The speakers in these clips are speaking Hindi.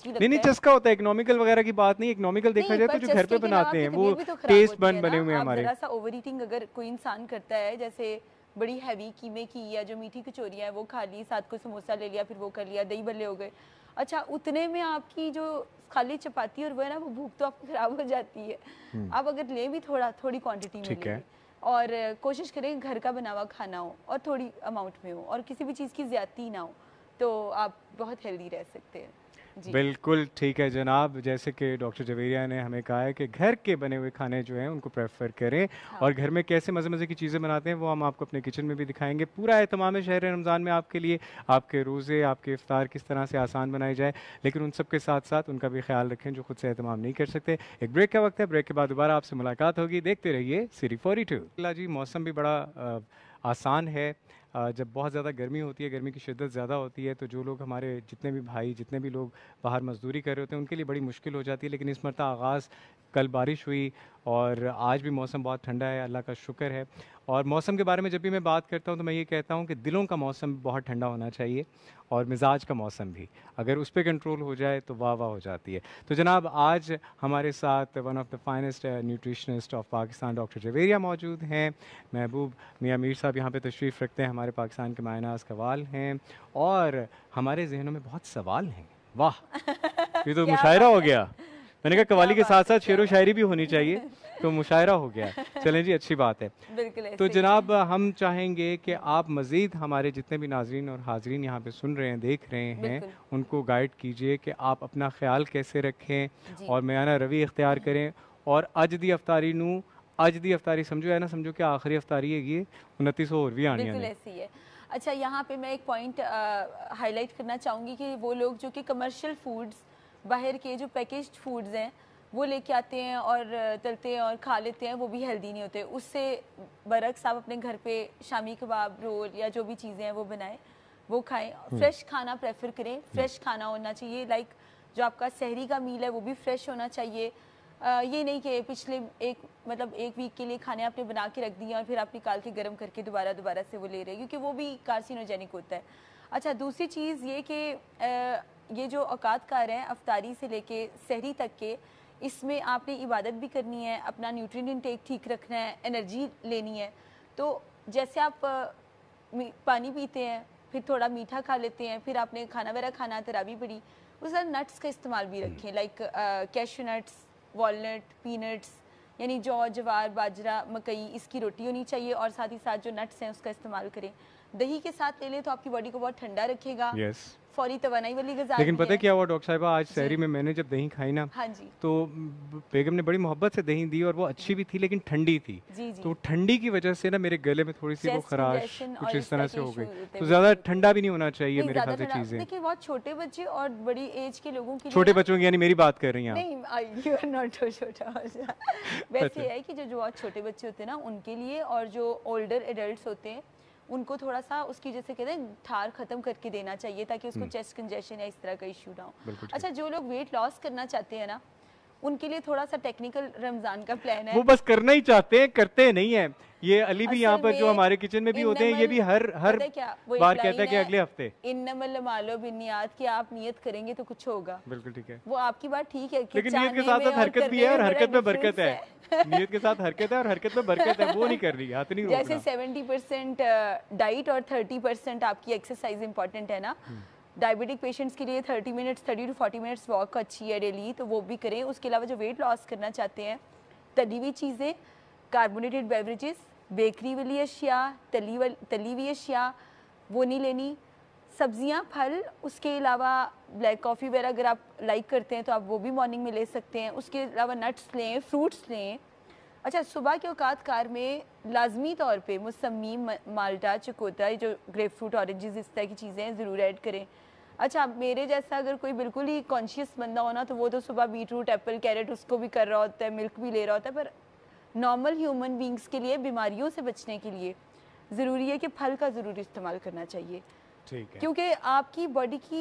टेस्टी लगता है। नहीं चस्का होता है, इकोनॉमिकल वगैरह की बात नहीं, इकोनॉमिकल देखा जाए तो जो घर पे बनाते हैं वो टेस्ट बन बने हुए हमारे। जरा सा ओवर ईटिंग अगर कोई इंसान करता है, जैसे बड़ी हैवी कीमे की या जो मीठी कचौरियाँ है वो खा ली, साथ को समोसा ले लिया, फिर वो कर लिया, दही भल्ले हो गए, अच्छा उतने में आपकी जो खाली चपाती और वो है ना, वो भूख तो आपकी खराब हो जाती है। आप अगर ले भी थोड़ी क्वांटिटी में लें और कोशिश करें घर का बना हुआ खाना हो और थोड़ी अमाउंट में हो और किसी भी चीज़ की ज़्यादती ना हो, तो आप बहुत हेल्दी रह सकते हैं। बिल्कुल ठीक है जनाब, जैसे कि डॉक्टर जवेरिया ने हमें कहा है कि घर के बने हुए खाने जो हैं उनको प्रेफर करें। हाँ। और घर में कैसे मज़े मज़े की चीज़ें बनाते हैं वो हम आपको अपने किचन में भी दिखाएंगे। पूरा एहतमाम है शहर रमज़ान में आपके लिए, आपके रोज़े, आपके इफ्तार किस तरह से आसान बनाई जाए, लेकिन उन सब के साथ साथ उनका भी ख्याल रखें जो खुद से एहतमाम नहीं कर सकते। एक ब्रेक का वक्त है, ब्रेक के बाद दोबारा आपसे मुलाकात होगी। देखते रहिए सिटी 42। अल्लाह जी, मौसम भी बड़ा आसान है। जब बहुत ज़्यादा गर्मी होती है, गर्मी की शिद्दत ज़्यादा होती है, तो जो लोग हमारे जितने भी भाई, जितने भी लोग बाहर मजदूरी कर रहे होते हैं उनके लिए बड़ी मुश्किल हो जाती है। लेकिन इस मरता आगाज़ कल बारिश हुई और आज भी मौसम बहुत ठंडा है, अल्लाह का शुक्र है। और मौसम के बारे में जब भी मैं बात करता हूँ तो मैं ये कहता हूँ कि दिलों का मौसम बहुत ठंडा होना चाहिए और मिजाज का मौसम भी, अगर उस पर कंट्रोल हो जाए तो वाह वाह हो जाती है। तो जनाब, आज हमारे साथ one of the finest nutritionist of Pakistan doctor Javeria मौजूद हैं। महबूब मियाँ मीर साहब यहाँ पे तशरीफ़ रखते हैं, हमारे पाकिस्तान के मायनाज़ कवाल हैं और हमारे जहनों में बहुत सवाल हैं। वाह, ये तो मुशायरा हो गया। मैंने कहा कवाली के साथ साथ शेर व शायरी भी होनी चाहिए, तो मुशायरा हो गया। चलें जी, अच्छी बात है। तो जनाब, हम चाहेंगे कि आप मज़ीद हमारे जितने भी नाजरीन और हाजरीन यहाँ पे सुन रहे हैं, देख रहे हैं, उनको गाइड कीजिए कि आप अपना ख्याल कैसे रखें और मयाना रवि इख्तियार करें। और अज दी अफ्तारी नू अज दी अफ्तारी समझो है ना, समझो कि आखिरी अफ्तारी है 29 और भी आनी है। ऐसी है। अच्छा, यहाँ पे मैं एक पॉइंट हाईलाइट करना चाहूँगी कि वो लोग जो कि कमर्शियल फूड्स, बाहर के जो पैकेज्ड फूड्स हैं वो लेके आते हैं और तलते हैं और खा लेते हैं, वो भी हेल्दी नहीं होते। उससे बरक्स आप अपने घर पे शामी कबाब, रोल या जो भी चीज़ें हैं वो बनाएं, वो खाएं। फ्रेश खाना प्रेफर करें, फ्रेश खाना होना चाहिए। लाइक जो आपका सहरी का मील है वो भी फ्रेश होना चाहिए। ये नहीं कि पिछले एक वीक के लिए खाने आपने बना के रख दिए और फिर आप निकाल के गर्म करके दोबारा से वो ले रहे हैं, क्योंकि वो भी कार्सिनोजेनिक होता है। अच्छा, दूसरी चीज़ ये कि ये जो औकात कार हैं अफ्तारी से लेके सहरी तक के, इसमें आपने इबादत भी करनी है, अपना न्यूट्रिएंट इनटेक ठीक रखना है, एनर्जी लेनी है। तो जैसे आप पानी पीते हैं, फिर थोड़ा मीठा खा लेते हैं, फिर आपने खाना वगैरह खाना, तरावी पड़ी, उस तरह नट्स का इस्तेमाल भी रखें। Like cashew nuts, walnut, peanuts, यानी जौ, जवार, बाजरा, मकई, इसकी रोटी होनी चाहिए। और साथ ही साथ जो नट्स हैं उसका इस्तेमाल करें। दही के साथ ले लें तो आपकी बॉडी को बहुत ठंडा रखेगा। फौरी तवानाई वाली ग़िज़ा। लेकिन पता है क्या हुआ डॉक्टर साहिबा, आज सहरी में मैंने जब दही खाई ना, हाँ जी, तो बेगम ने बड़ी मोहब्बत से दही दी और वो अच्छी भी थी लेकिन ठंडी थी। जी जी। तो ठंडी की वजह से ना मेरे गले में थोड़ी सी वो खराश कुछ इस तरह से हो गई। तो ज़्यादा ठंडा भी नहीं होना चाहिए मेरे ख्याल से चीज़ें। देखिए, बहुत छोटे बच्चे और बड़ी एज के लोगों के लिए, छोटे बच्चों की यानी मेरी बात कर रही हैं आप? नहीं, यू आर नॉट छोटा। वैसे है कि जो बहुत छोटे बच्चे होते हैं ना उनके लिए, और जो ओल्डर एडल्ट्स होते हैं उनको थोड़ा सा उसकी, जैसे कहते हैं, ठार ख़त्म करके देना चाहिए ताकि उसको चेस्ट कंजेशन या इस तरह का इशू ना हो। अच्छा, जो लोग वेट लॉस करना चाहते हैं ना, उनके लिए थोड़ा सा टेक्निकल रमज़ान का प्लान है। वो बस करना ही चाहते हैं, करते नहीं है। ये अली भी यहाँ पर जो हमारे किचन में भी होते हैं, ये भी हर बार कहता है कि अगले हफ्ते इन्नमल अमालो बिन्नियात की आप नियत करेंगे तो कुछ होगा। बिल्कुल ठीक है, वो आपकी बात ठीक है, लेकिन नियत के साथ साथ हरकत भी है और हरकत में बरकत है। नियत के साथ हरकत है और हरकत में बरकत है, वो नहीं कर रही, हाथ नहीं रोकना। जैसे 70% डाइट और 30% आपकी एक्सरसाइज इंपॉर्टेंट है ना। डायबिटिक पेशेंट्स के लिए 30 to 40 मिनट्स वॉक अच्छी है डेली, तो वो भी करें। उसके अलावा जो वेट लॉस करना चाहते हैं, तली हुई चीज़ें, कार्बोनेटेड बेवरेजेस, बेकरी वाली अशिया, तली हुई अशिया वो नहीं लेनी। सब्जियां, फल, उसके अलावा ब्लैक कॉफ़ी वगैरह अगर आप लाइक करते हैं तो आप वो भी मॉर्निंग में ले सकते हैं। उसके अलावा नट्स लें, फ्रूट्स लें। अच्छा, सुबह के औकात कार में लाजमी तौर पे मौसमी, माल्टा, चकोता, जो ग्रेप फ्रूट, ऑरेंजेस, इस तरह की चीज़ें ज़रूर ऐड करें। अच्छा, मेरे जैसा अगर कोई बिल्कुल ही कॉन्शियस बंदा हो ना, तो वो तो सुबह बीटरूट, एप्पल, कैरेट उसको भी कर रहा होता है, मिल्क भी ले रहा होता है। पर नॉर्मल ह्यूमन बींग्स के लिए, बीमारियों से बचने के लिए ज़रूरी है कि फल का ज़रूर इस्तेमाल करना चाहिए। ठीक है, क्योंकि आपकी बॉडी की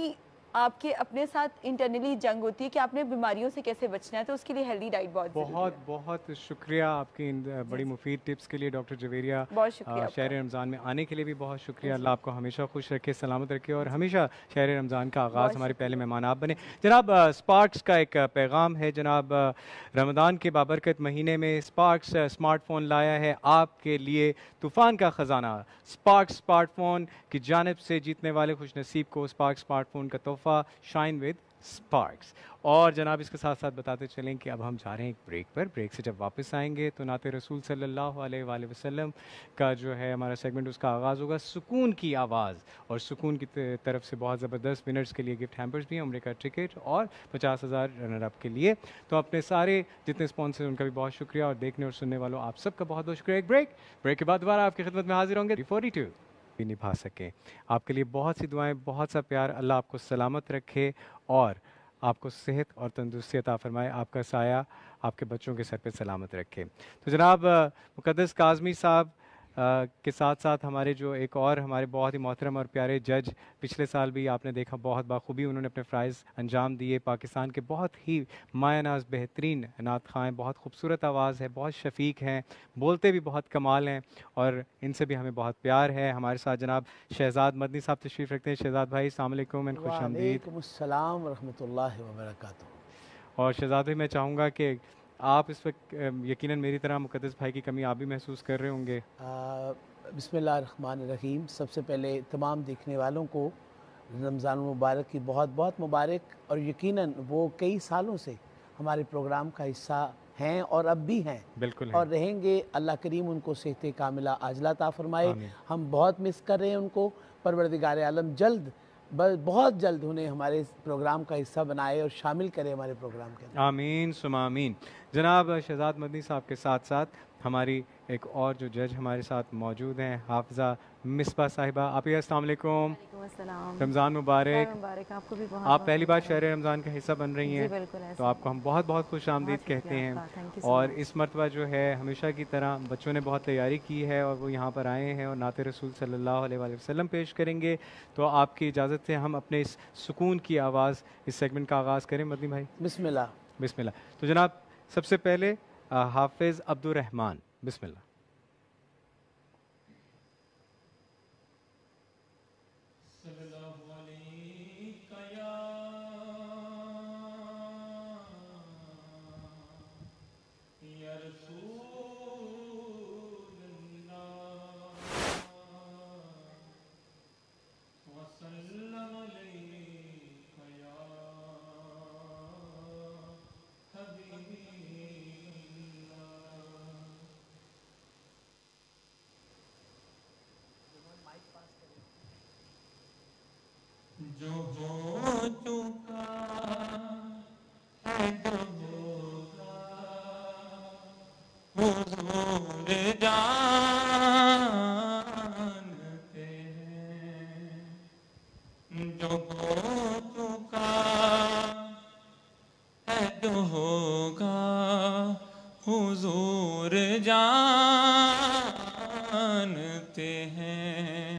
आपके अपने साथ इंटरनली जंग होती है कि आपने बीमारियों से कैसे बचना है, तो उसके लिए हेल्दी डाइट बहुत बहुत बहुत शुक्रिया आपकी इन बड़ी मुफीद टिप्स के लिए डॉक्टर जवेरिया। बहुत शुक्रिया शहर रमज़ान में आने के लिए भी बहुत शुक्रिया। अल्लाह आपको हमेशा खुश रखे, सलामत रखे और हमेशा शहर रमज़ान का आगाज़ हमारे पहले मेहमान आप बने। जनाब स्पार्क्स का एक पैगाम है जनाब, रमज़ान के बाबरकत महीने में स्पार्क्स स्मार्टफ़ोन लाया है आपके लिए तूफ़ान का ख़जाना। स्पार्क्स स्मार्टफ़ोन की जानिब से जीतने वाले खुश नसीब को स्पार्क्स स्मार्टफ़ोन का तोहफ़ा शाइन विद स्पार्क्स। और जनाब इसके साथ साथ बताते चलें कि अब हम जा रहे हैं एक ब्रेक पर। ब्रेक से जब वापस आएंगे तो नाते रसूल सल्लल्लाहु अलैहि वसल्लम का जो है हमारा सेगमेंट उसका आगाज़ होगा सुकून की आवाज़, और सुकून की तरफ से बहुत ज़बरदस्त विनर्स के लिए गिफ्ट हैम्पर्स भी हैं, उम्र का टिकट और 50,000 रनर अप के लिए। तो अपने सारे जितने स्पॉन्सर उनका भी बहुत शुक्रिया और देखने और सुनने वालों आप सबका बहुत बहुत शुक्रिया। एक ब्रेक के बाद दोबारा आपकी खिदमत में हाजिर होंगे 42 भी निभा सकें। आपके लिए बहुत सी दुआएं, बहुत सा प्यार। अल्लाह आपको सलामत रखे और आपको सेहत और तंदुरुस्ती अता फरमाए, आपका साया आपके बच्चों के सर पे सलामत रखे। तो जनाब मुक़द्दस काज़मी साहब के साथ साथ हमारे जो एक और हमारे बहुत ही मोहतरम और प्यारे जज, पिछले साल भी आपने देखा बहुत बाखूबी उन्होंने अपने फ़राइज़ अंजाम दिए। पाकिस्तान के बहुत ही मायनाज बेहतरीन नात ख़ां हैं, बहुत खूबसूरत आवाज़ है, बहुत शफ़ीक हैं, बोलते भी बहुत कमाल हैं और इनसे भी हमें बहुत प्यार है। हमारे साथ जनाब शहजाद मदनी साहब तशरीफ़ रखते हैं। शहजाद भाई अस्सलाम वालेकुम एंड खुशामदीद। वालेकुमुस्सलाम व रहमतुल्लाहि व बरकातुहू। और शहजाद भाई मैं चाहूँगा कि आप इस वक्त यकीनन मेरी तरह मुक़द्दस भाई की कमी आप भी महसूस कर रहे होंगे। बिस्मिल्लाहिर्रहमानिर्रहीम। सबसे पहले तमाम देखने वालों को रमज़ान मुबारक की बहुत बहुत मुबारक, और यकीनन वो कई सालों से हमारे प्रोग्राम का हिस्सा हैं और अब भी हैं, बिल्कुल और रहेंगे। अल्लाह करीम उनको सेहत कामिला आजला अता फरमाए। हम बहुत मिस कर रहे हैं उनको। परवरदिगार आलम जल्द बहुत जल्द उन्हें हमारे प्रोग्राम का हिस्सा बनाए और शामिल करे हमारे प्रोग्राम के अंदर। आमीन सुमा आमीन। जनाब शहजाद मदनी साहब के साथ साथ हमारी एक और जो जज हमारे साथ मौजूद हैं, हाफिज़ा मिसबा साहिबा। आप अस्सलाम वालेकुम, रमज़ान मुबारक। आपको भी बहुत आप पहली बार शहर रमज़ान का हिस्सा बन रही हैं, तो आपको हम बहुत बहुत खुश आमदीद कहते हैं। और इस मरतबा जो है हमेशा की तरह बच्चों ने बहुत तैयारी की है और वो यहाँ पर आए हैं और नाते रसूल सल्लल्लाहु अलैहि वसल्लम पेश करेंगे। तो आपकी इजाज़त से हम अपने इस सुकून की आवाज़ इस सेगमेंट का आगाज़ करें मदनी भाई। बिस्मिल्लाह बिस्मिल्लाह। तो जनाब सबसे पहले हाफिज़ अब्दुर रहमान, बिस्मिल्लाह। जो हो चुका है जो होगा हुजूर जानते हैं। जो हो चुका है जो होगा हुजूर जानते हैं।